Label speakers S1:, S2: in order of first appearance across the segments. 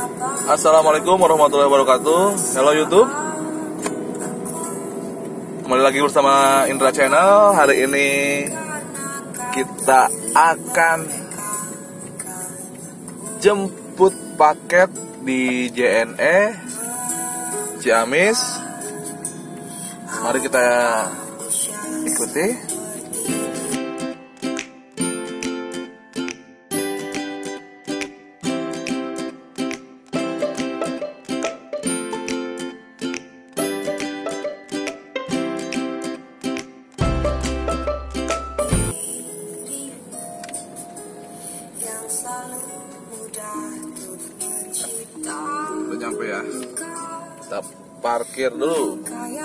S1: Assalamualaikum warahmatullahi wabarakatuh. Halo YouTube, kembali lagi bersama Indra Channel. Hari ini kita akan jemput paket di JNE Ciamis. Mari kita ikuti. Udah nyampe ya, kita parkir dulu.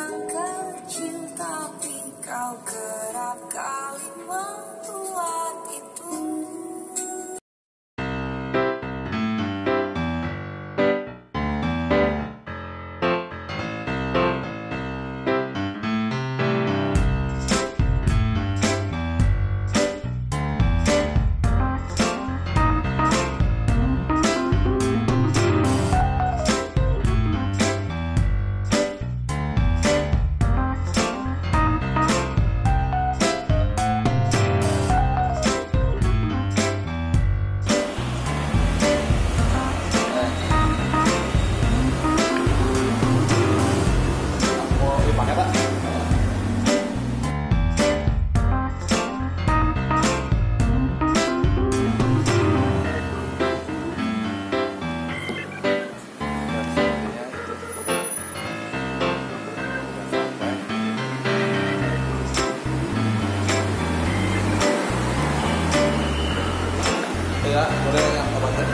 S1: Ya, boleh apa tadi?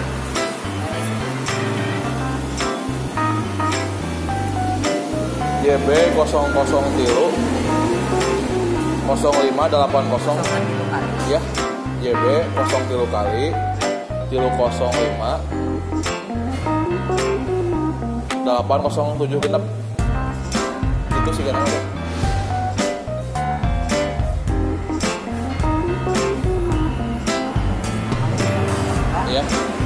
S1: YB 003 0580 ya, YB 03 kali 305 807 genep itu sih kan ada. Ya.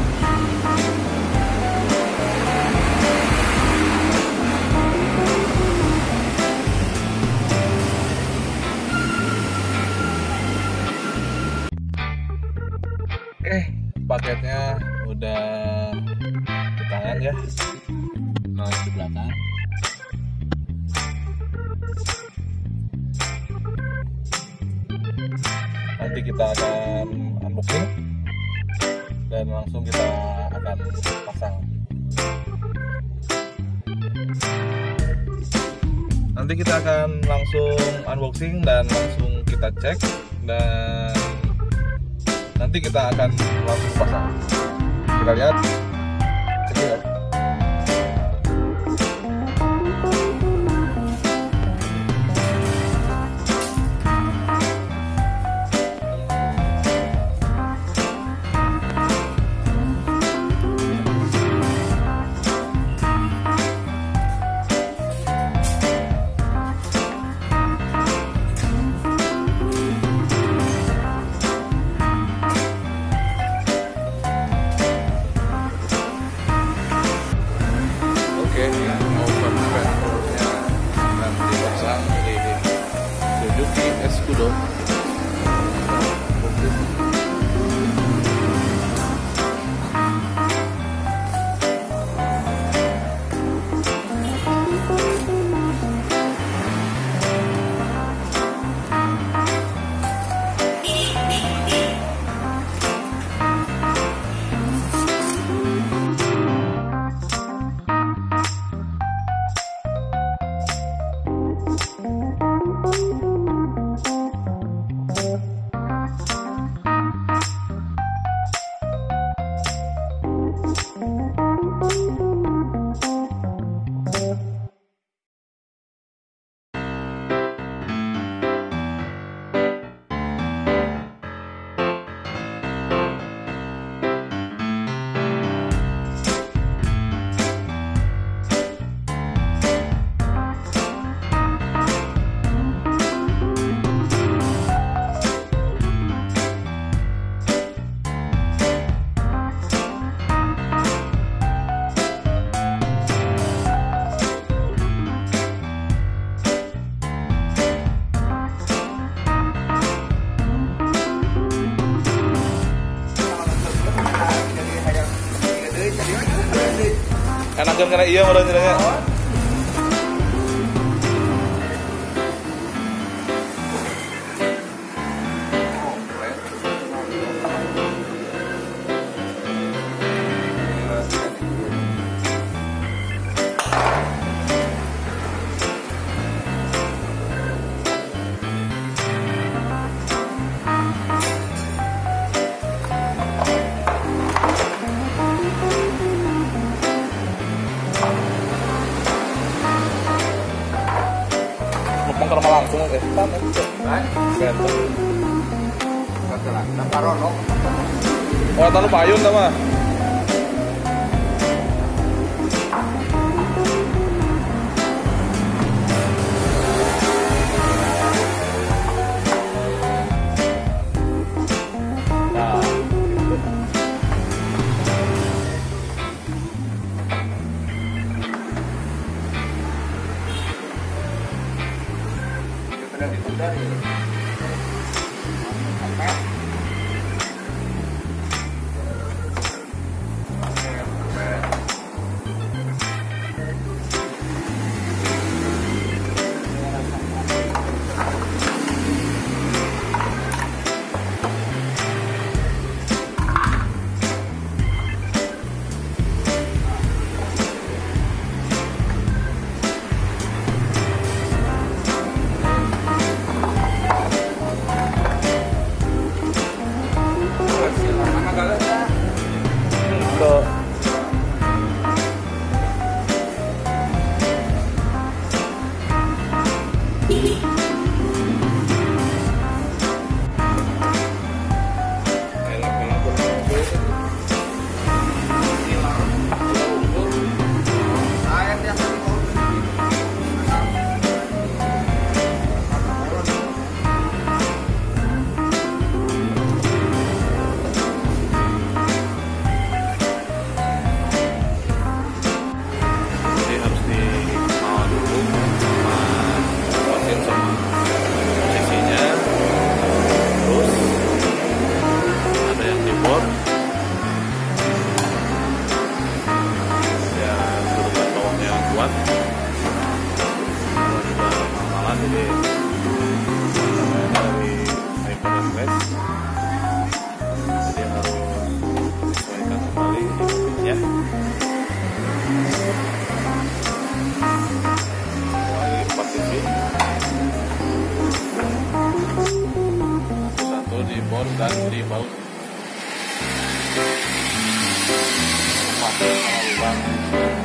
S1: Oke, paketnya udah di tangan ya. Nah, di belakang. Nanti kita akan unboxing dan langsung kita akan pasang. Nanti kita akan langsung unboxing dan langsung kita cek, dan nanti kita akan langsung pasang. Kita lihat, cek ya. Suzuki Escudo. Enakan karena iya modal nyerangnya. Ngomong ke rumah langsung tan oh tahu payun sama dan di baut masih kalau lubang